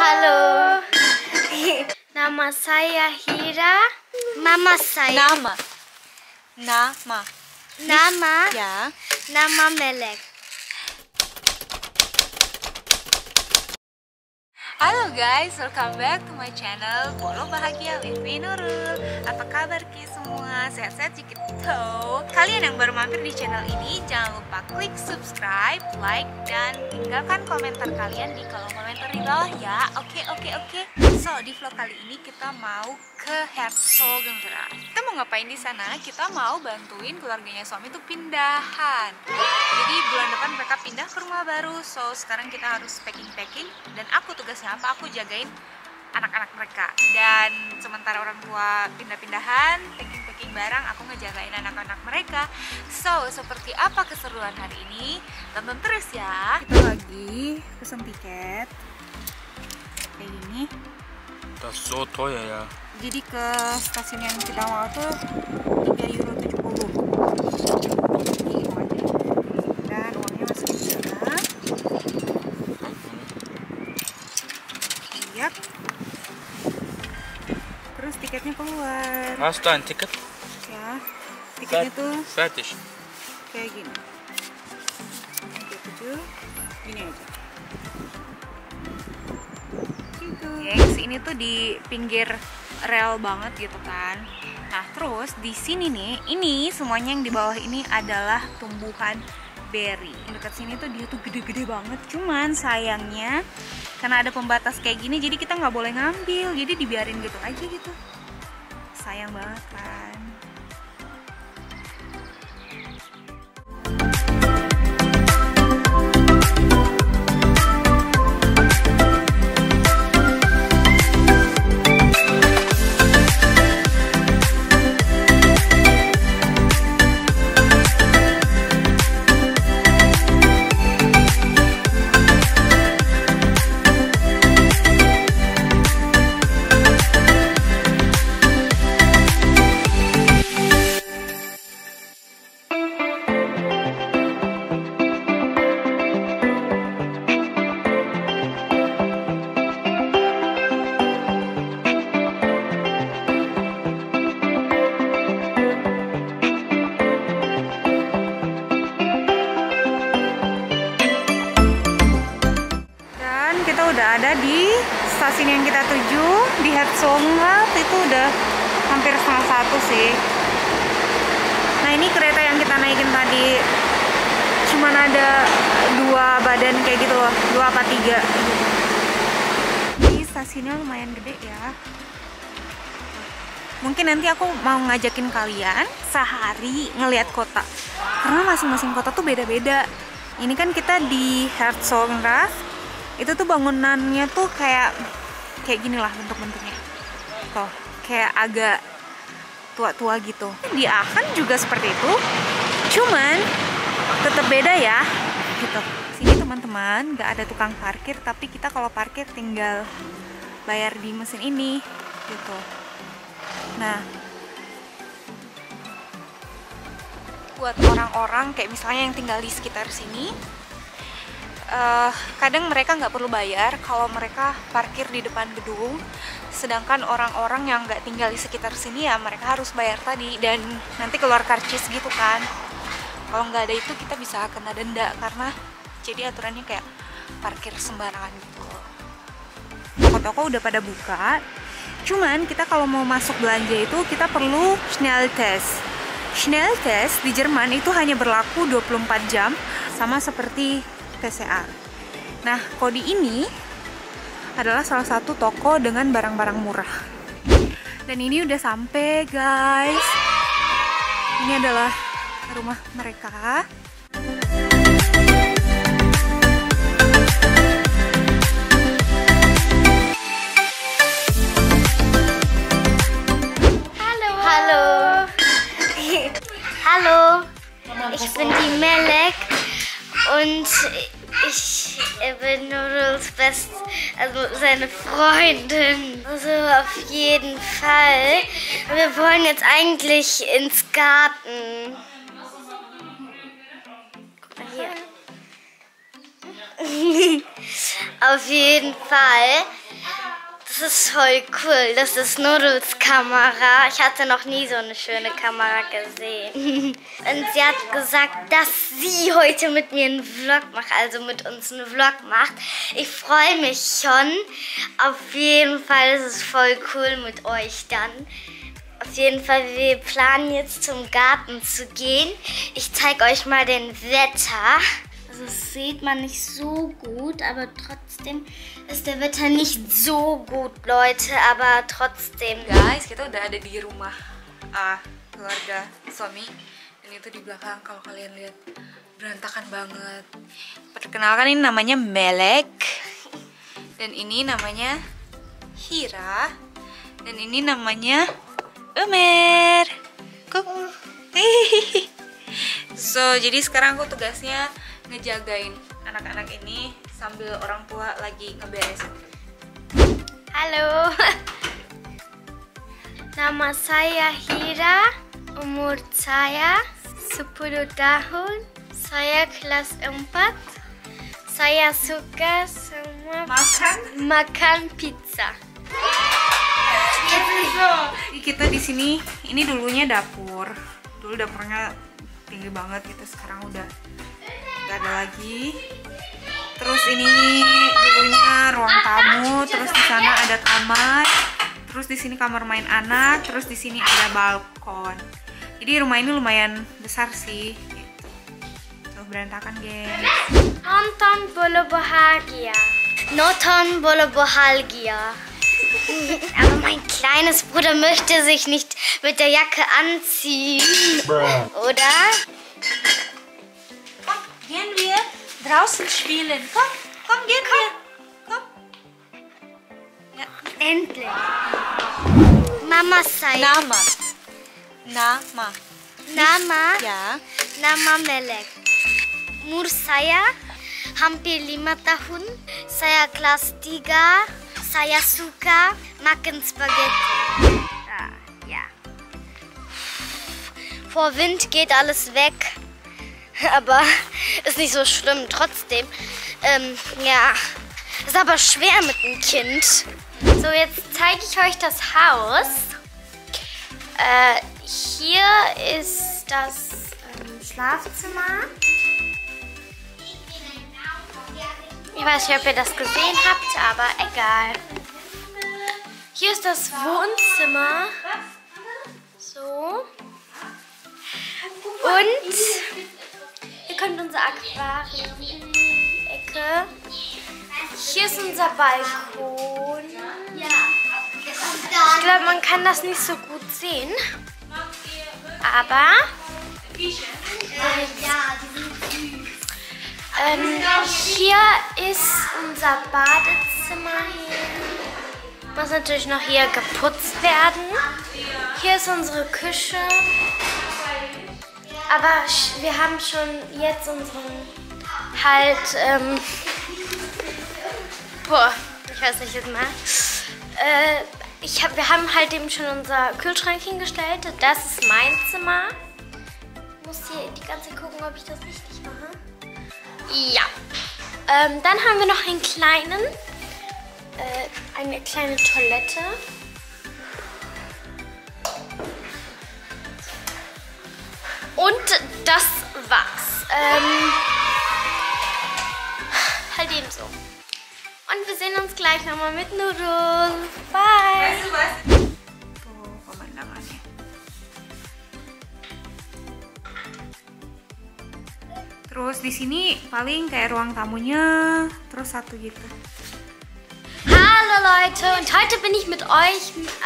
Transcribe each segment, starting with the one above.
Halo. Nama saya Hira. Mama saya. Nama Ya. Nama Melek. Halo guys, welcome back to my channel Polo Bahagia with Nurul. Apa kabar semua? Sehat-sehat sedikit tuh. Kalian yang baru mampir di channel ini, jangan lupa klik subscribe, like, dan tinggalkan komentar kalian di kolom komentar di bawah ya. Oke. So, di vlog kali ini kita mau ke Herzogenrath. Kita mau ngapain di sana? Kita mau bantuin keluarganya suami tuh pindahan. Jadi bulan depan mereka pindah ke rumah baru. So, sekarang kita harus packing. Dan aku tugasnya apa? Aku jagain anak-anak mereka. Dan sementara orang tua pindah-pindahan, packing barang, aku ngejagain anak-anak mereka. So, seperti apa keseruan hari ini? Tonton terus ya. Kita lagi pesen tiket kayak gini. Soto ya. Jadi ke stasiun yang kita mau tuh 3,70 euro. Dan uangnya masih di sana. Lihat. Terus tiketnya keluar. Hast du ein Ticket? Ya. Tiketnya tuh Fertig. kayak gini. 37. Gini aja. Gengs, ini tuh di pinggir rel banget gitu kan. Nah, terus di sini nih, ini semuanya yang di bawah ini adalah tumbuhan berry. Dekat sini tuh dia tuh gede-gede banget. Cuman sayangnya karena ada pembatas kayak gini, jadi kita nggak boleh ngambil. Jadi dibiarin gitu aja gitu. Sayang banget kan. Udah ada di stasiun yang kita tuju di Herzogenrath. Itu udah hampir 1:30 sih. Nah, ini kereta yang kita naikin tadi cuman ada 2 badan kayak gitu loh, 2 apa 3. Ini stasiunnya lumayan gede ya. Mungkin nanti aku mau ngajakin kalian sehari ngelihat kota, karena masing-masing kota tuh beda-beda. Ini kan kita di Herzogenrath. Itu tuh bangunannya tuh kayak gini lah bentuk-bentuknya. Tuh, kayak agak tua-tua gitu. Di Aachen juga seperti itu. Cuman tetap beda ya. Gitu. Sini teman-teman, nggak ada tukang parkir, tapi kita kalau parkir tinggal bayar di mesin ini gitu. Nah, buat orang-orang kayak misalnya yang tinggal di sekitar sini, kadang mereka nggak perlu bayar kalau mereka parkir di depan gedung, sedangkan orang-orang yang nggak tinggal di sekitar sini ya mereka harus bayar tadi dan nanti keluar karcis gitu kan. Kalau nggak ada itu kita bisa kena denda, karena jadi aturannya kayak parkir sembarangan gitu. Toko-toko udah pada buka, cuman kita kalau mau masuk belanja itu kita perlu Schnelltest. Schnelltest di Jerman itu hanya berlaku 24 jam, sama seperti PCR. Nah, Kodi ini adalah salah satu toko dengan barang-barang murah. Dan ini udah sampai, guys. Ini adalah rumah mereka. Hallo. Ich bin die Melek. Und ich bin Nurul's also seine Freundin. Also auf jeden Fall. Wir wollen jetzt eigentlich ins Garten. Guck mal hier. Auf jeden Fall. Das ist voll cool. Das ist Nurul's Kamera. Ich hatte noch nie so eine schöne Kamera gesehen. Und sie hat gesagt, dass sie heute mit mir einen Vlog macht, also mit uns einen Vlog macht. Ich freue mich schon. Auf jeden Fall ist es voll cool mit euch dann. Auf jeden Fall, wir planen jetzt zum Garten zu gehen. Ich zeige euch mal den Wetter. Also das sieht man nicht so gut, aber trotzdem ist der Wetter nicht so gut, Leute. Aber trotzdem. Guys, kita udah ada di rumah keluarga suami. Dan itu di belakang kalau kalian lihat berantakan banget. Perkenalkan, ini namanya Melek. Dan ini namanya Hira. Dan ini namanya Umer. So, jadi sekarang aku tugasnya ngejagain anak-anak ini sambil orang tua lagi ngeberesin. Halo. Nama saya Hira. Umur saya 10 tahun. Saya kelas 4. Saya suka semua makan pizza. Kita di sini, ini dulunya dapur. Dulu dapurnya tinggi banget gitu, sekarang udah nggak ada lagi. Terus ini dulunya ruang tamu, terus di sana ada kamar, terus di sini kamar main anak, terus di sini ada balkon. Jadi rumah ini lumayan besar sih. Gitu. Tuh berantakan, guys. Nonton bola bahagia. Nonton bola bahagia. Aber mein kleines Bruder möchte sich nicht mit der Jacke anziehen. Oder? Komm, gehen wir draußen spielen. Komm, komm, gehen wir. Komm. Ja. Endlich. Mama saya. Nama. Nama. Ya. Nama Melek. Umur saya hampir 5 tahun. Saya kelas 3. Saya suka makan Spaghetti. Ja. Vor Wind geht alles weg. Aber ist nicht so schlimm. Trotzdem, ja, ist aber schwer mit dem Kind. So, jetzt zeige ich euch das Haus. Hier ist das Schlafzimmer. Ich weiß nicht, ob ihr das gesehen habt, aber egal. Hier ist das Wohnzimmer. So. Und hier kommt unser Aquarium in die Ecke. Hier ist unser Balkon. Ich glaube, man kann das nicht so gut sehen. Aber hier ist unser Badezimmer. Muss natürlich noch hier geputzt werden. Hier ist unsere Küche. Aber wir haben schon jetzt unseren ich weiß nicht jetzt mal. Wir haben halt eben schon unser Kühlschrank hingestellt. Das ist mein Zimmer. Ich muss hier die ganze Zeit gucken, ob ich das richtig mache. Ja. Dann haben wir noch eine kleine Toilette. Und das war's. Halt eben so. Und wir sehen uns gleich nochmal mit Nurul. Bye. Tuh pemandangannya. Terus di sini paling kayak ruang tamunya, terus satu gitu. Hallo Leute, und heute bin ich mit euch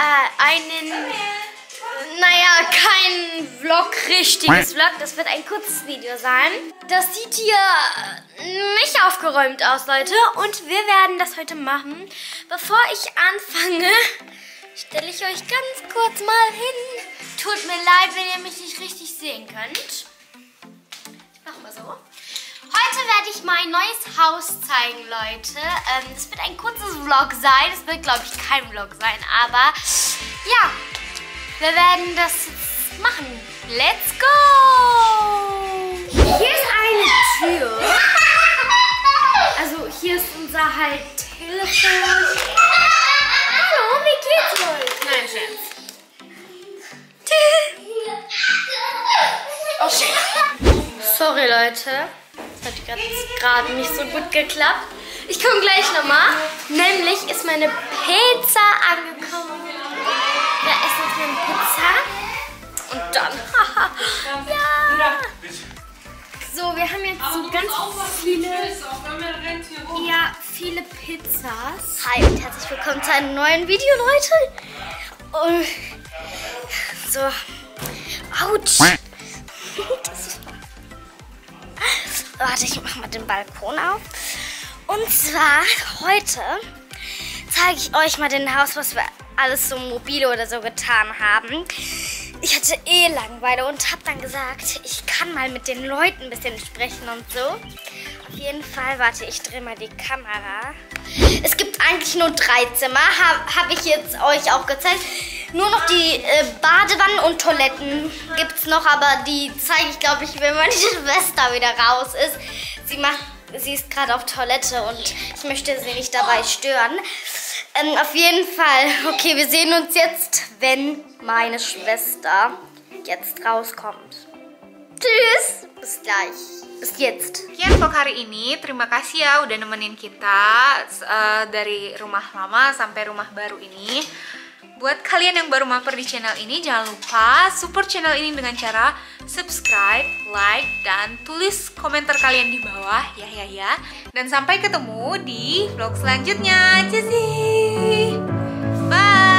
kein Vlog, richtiges Vlog. Das wird ein kurzes Video sein. Das sieht hier nicht aufgeräumt aus, Leute. Und wir werden das heute machen. Bevor ich anfange, stelle ich euch ganz kurz mal hin. Tut mir leid, wenn ihr mich nicht richtig sehen könnt. Ich mach mal so. Heute werde ich mein neues Haus zeigen, Leute. Das wird ein kurzes Vlog sein. Es wird, glaube ich, kein Vlog sein. Aber ja, wir werden das jetzt machen. Let's go! Hier ist eine Tür. Also unser halt Telefon. Hallo, wie geht's euch? Nein, Scherz. Okay. Sorry, Leute. Das hat gerade nicht so gut geklappt. Ich komme gleich nochmal. Nämlich ist meine Pizza angekommen. Wir essen jetzt eine Pizza. Und dann. Ja. So, wir haben jetzt so ganz viele Pizzas. Hi und herzlich willkommen zu einem neuen Video, Leute. Und so. Autsch. Warte, ich mach mal den Balkon auf. Und zwar heute zeige ich euch mal den Haus, was wir alles so mobile oder so getan haben. Ich hatte Langeweile und habe dann gesagt, ich kann mal mit den Leuten ein bisschen sprechen und so. Auf jeden Fall, warte, ich drehe mal die Kamera. Es gibt eigentlich nur 3 Zimmer, habe ich jetzt euch auch gezeigt. Nur noch die Badewannen und Toiletten gibt es noch, aber die zeige ich, glaube ich, wenn meine Schwester wieder raus ist. Sie ist gerade auf Toilette und ich möchte sie nicht dabei stören. Auf jeden Fall, okay, wir sehen uns jetzt, wenn meine Schwester jetzt rauskommt. Tschüss, bis gleich, bis jetzt. Sekian vlog hari ini, terima kasih ya udah nemenin kita dari rumah lama sampai rumah baru ini. Buat kalian yang baru mampir di channel ini, jangan lupa support channel ini dengan cara subscribe, like, dan tulis komentar kalian di bawah ya. Dan sampai ketemu di vlog selanjutnya. Bye!